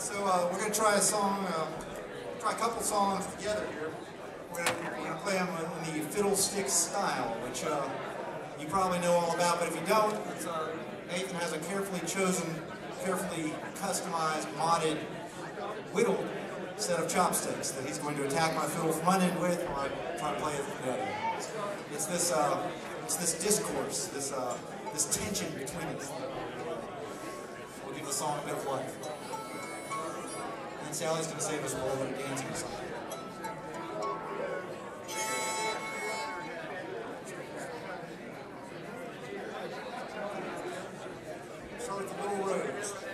We're going to try a song, try a couple songs together here. We're going to play them in the fiddlestick style, which you probably know all about, but if you don't, Nathan has a carefully chosen, carefully customized, modded, whittled set of chopsticks that he's going to attack my fiddle from one end with while I try to play it from the other. It's this discourse, this tension between us. We'll give the song a bit of life. And then Sally's going to save us a little bit of dancing or something. Start with the Little Rose.